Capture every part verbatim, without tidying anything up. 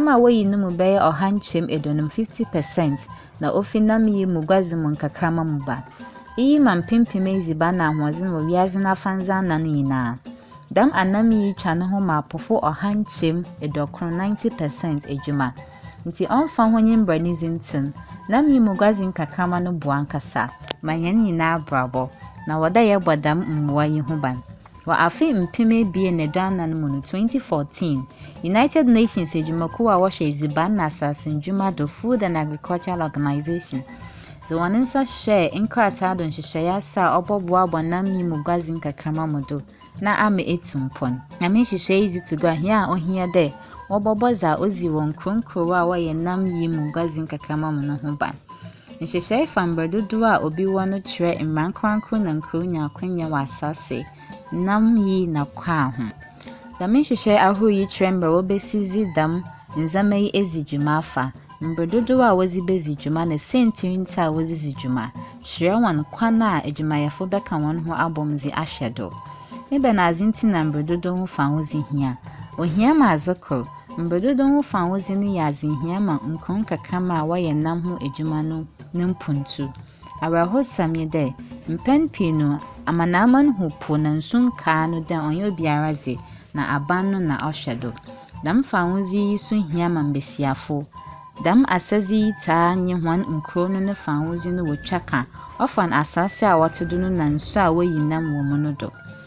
nam a woyi no mu bɛyɛ ɔhanchem edonum fifty percent na ofi nam yi mu gwazi mu nkakrama mu ba. Iyi ma mpempem eziban na ahoɔdzen wɔ wiase na fanza nan nyinaa. Dam anam yi twa ne ho ma apofo ɔhanchem edokron ninety percent edwuma. Nti ɔmfa ho nyimbra ne zintin. Nam yi mu gwazi nkakrama no boa nkasa. Ma yɛn nyinaa brabɔ na wɔda yɛ bɔdam mmoa yi ho ban. Wa afi mpeme bie ne danan mu no twenty fourteen United Nations edwumakuo a wɔhwɛ eziban na asase ndwuma do Food and Agricultural Organization the one nsa share nkrataa do nhyehyɛ asa ɔbɔboa bɔnam yi mu gwazi nkakrama mu do na ame etumpon na me nhyehyɛ izi to go ahia a ohia de wɔbɔbɔ za ozi wɔ nkronkro a wɔyɛ nam yi mu gwazi nkakrama mu no ho ban. Nhyehyɛ fambre dodo a obi wɔ no kyerɛ mmrankwankro na nkro nya akwanya wɔ asase nam yi na kwa ho. Dam nhyehyɛ ahoro yi kyerɛ mbra wɔbesizi dam nzama yi ezi dwuma afa. Mbredodo a wozi bezi dwuma na sentiri nta a wozi zi dwuma. Kyerɛ wɔn kwan a adwumayɛfo bɛka wɔn ho abɔmzi ahwɛ do. Ebe na azinti na mbredodo ho fa wozi hia. Ohia ma azekor. Mbredodo ho fa wozi ne yɛ azinhia ma nkron kakrama a wɔyɛ nam ho adwuma no ne mpuntu. Awerɛho samye dɛ mpen pii no amanaman ho po na nsum kaa no dɛ ɔnyɛ obiara ze na aban no na ɔhwɛ do. Dam fa wozi yi so hia ma mbesiafo. Dam asazi yi taa nye hwan nkro no ne fa wozi no wotwaka ofan asase a wɔtodo no na nsu a woyi nam wɔ mu no do.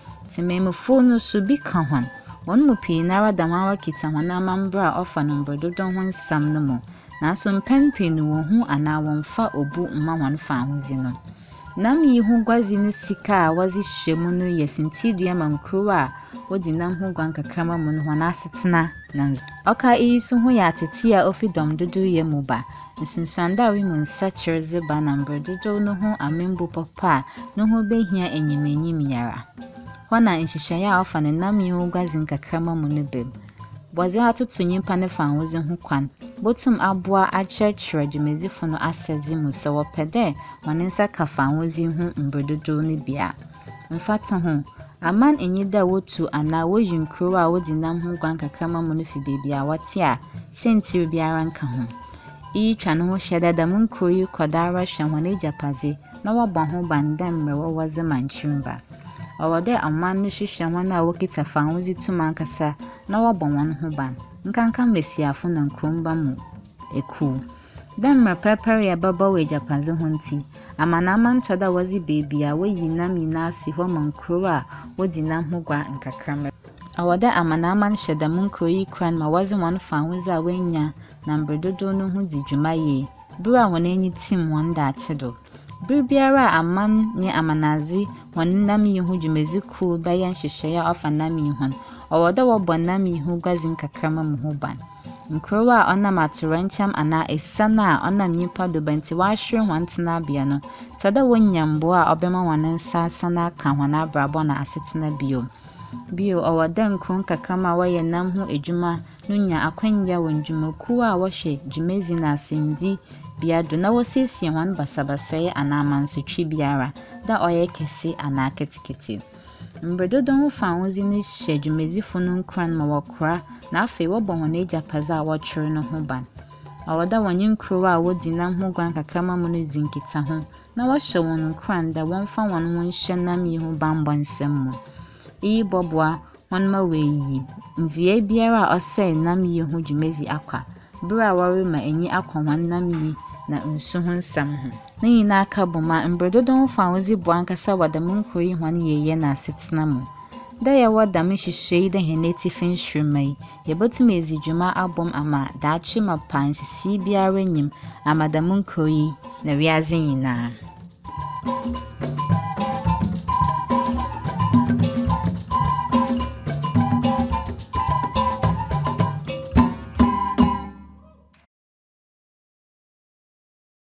Timemfo no so bi ka hwan wɔn mu pii nara dam awa kita hwan amambra a ofan mbredodo ho nsam no mu na so mpen pii no wɔ hu ana wɔmfa obu mma hwan fa wozi no. Nam yi ho gwazi ne sika a wazi hyemu no yɛ sintidua ma nkro a wodi nam ho gwan kakrama mu no hwan asetena na ɔka iyi so ho yɛ atete a ofi dom dodo yɛ mu ba. Nsunsuanda wi mu nsa kyerze ba na mbredodo no ho amembu papa no ho behia enyimenyim yara. Hwana nhyehyɛ a ofa ne nam yi ho gwazi nkakrama mu no bem. Bɔdze atoto nyimpa ne fa wozi ho kwan. Botum aboa akyerɛkyerɛ dwumezifo no asɛdze mu sɛ wɔpɛ dɛ wɔn nsa ka fa wozi ho mbredodo no bia. Mfato ho aman enyi da wotu ana woyi nkro a wodi nam ho gwan kakrama mu no fi beebi a wɔte a sentiri biara nka ho. Iyi twa no ho hwɛ dada mu nkro yi kɔdara hwɛ wɔn agyapaze na wɔbɔ ho bandam mmerɛ wɔwɔze manchimba. Ɔwɔ dɛ aman no hwehwɛ wɔn a wɔkita fa wozi tuma nkasa na wɔbɔ wɔn ho ban. Nkanka mesiafo na nkromba mu eku. Dam mmerɛpɛpɛre ya baba wɔ agyapaze ho nti amanaman tɔda wɔzi beebi a woyi nam nyinaa si hɔ ma nkro a wodi nam ho gwa nkakrama. Ɔwɔ dɛ amanaman hyɛ dam nkro yi kran ma wɔzi wɔn fa wozi a wɔanya na mbredodo no ho di dwuma yie. Bere a wɔn anyi tim wɔn daakye do. Bere biara aman ne amanazi wɔn nam yi ho dwumezi cool bɛyɛ nhyehyɛ a ɔfa nam yi ho. Ɔwɔ dɛ wɔbɔ nam yi ho gwazi nkakrama mu ho ban. Nkro a ɔnam atorancham ana esana a ɔnam nyimpa do bɛnti wahwere wɔn tena bia no. Tɔda wɔnya mboa a ɔbɛma wɔn nsa sana ka wɔn abrabɔ na asetena bio. Bio ɔwɔ dɛ nkro nkakrama a wɔyɛ nam ho adwuma no nya akwanya wɔ ndwumakuo a wɔhwɛ dwumezi na asendi bia do na wɔsiesie wɔn basabasɛe ana amansotwe biara da ɔyɛ kɛse ana ketekete. Mbredodo ho fa wozi ne hyɛ dwumezifo no nkran ma wɔkora na afei wɔbɔ wɔn agyapaze a wɔtwere no ho ban. Ɔwɔ da wɔn nkro a wodi nam ho gwan kakrama mu no zinkita ho na wɔhyɛ wɔn nkran da wɔmfa wɔn ho nhyɛ nam yi ho banbɔ nsɛm mu. Iyi bɔboa wɔn ma wɔyi nzie biara a ɔsɛe nam yi ho dwumezi akwa. Bere a wɔrema enyi akɔ wɔn nam yi na nsu ho nsam ho. Na nyinaa ka boma mbredodo ho fa wozi boa nkasa wɔ dam nkro yi hwan yɛyɛ na asetena mu. Da yɛwɔ dam hyehyɛ yi da heneti finhwirima yi yɛbotum ezi dwuma abom ama daakye ma pansisi biara nyim ama dam nkro yi na wiaze nyinaa.